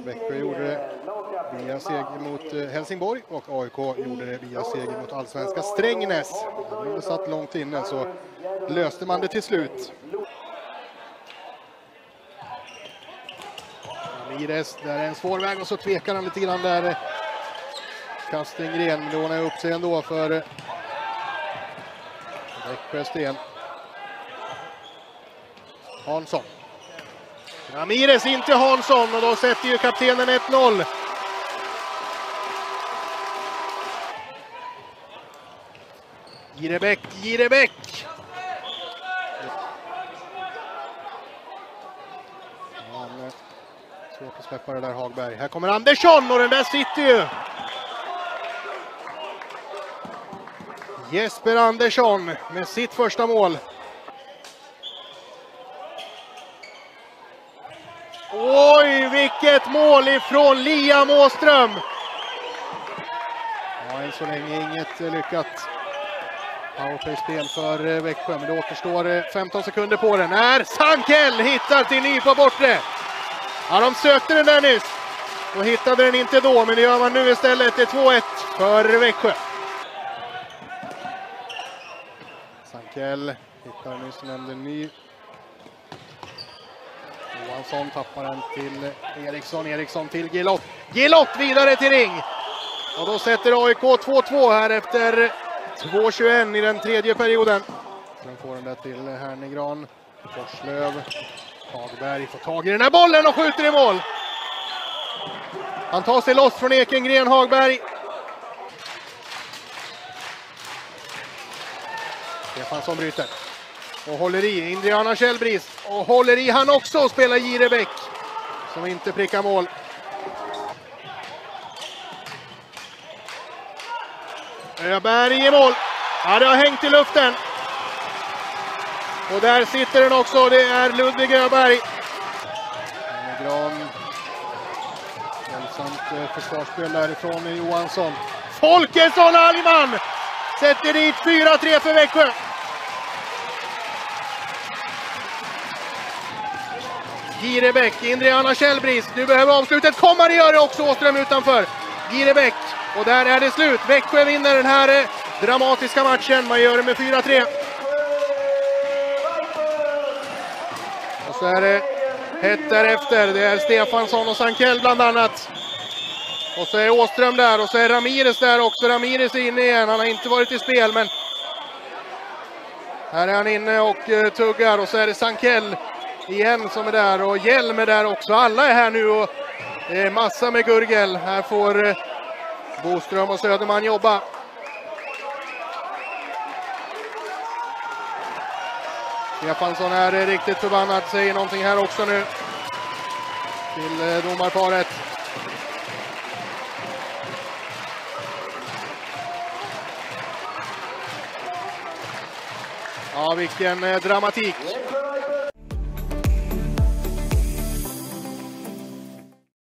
Växjö gjorde det via seger mot Helsingborg och AIK gjorde det via seger mot allsvenska Strängnäs. Det satt långt inne så löste man det till slut. Ramirez, där är en svår väg och så tvekar han lite grann där. Kastingren lånar upp sig ändå för Växjö Sten. Hansson. Ramirez in till Hansson och då sätter ju kaptenen 1-0. Girebäck. Han svårt att släppa det där Hagberg. Här kommer Andersson och den där sitter ju. Jesper Andersson med sitt första mål. Oj, vilket mål ifrån Liam Åström! Ja, än så länge inget lyckat powerplay-spel för Växjö, men det återstår 15 sekunder på den. När Sankell hittar till ny på bortre. Ja, de sökte den där nyss och hittade den inte då, men det gör man nu istället. Det är 2-1 för Växjö. Sankell hittar nyss en ny. Johansson tappar den till Eriksson till Gillott vidare till Ring. Och då sätter AIK 2-2 här efter 2:21 i den tredje perioden. Sen får den där till Hernegran. Forslöv. Hagberg får tag i den här bollen och skjuter i mål. Han tar sig loss från Ekengren, Hagberg. Stefansson bryter. Och håller i Indiana Källbris. Och håller i han också och spelar Girebäck. Som inte prickar mål. Öberg i mål. Ja, det har hängt i luften. Och där sitter den också. Det är Ludvig Öberg. Gran. Hälsamt försvarsspel därifrån Johansson. Folkesson Alman sätter dit 4-3 för Växjö. Girebäck, Indiana Källbris. Nu behöver avslutet komma, det gör det också. Åström utanför. Girebäck. Och där är det slut. Växjö vinner den här dramatiska matchen. Man gör det med 4-3. Och så är det hett därefter. Det är Stefansson och Sankell bland annat. Och så är Åström där. Och så är Ramirez där också. Ramirez är inne igen. Han har inte varit i spel, men här är han inne och tuggar. Och så är det Sankell igen som är där. Och Hjelm är där också. Alla är här nu och det är massa med gurgel. Här får Boström och Söderman jobba. Stefansson är riktigt förbannad. Säger någonting här också nu till domarparet. Ja, vilken dramatik.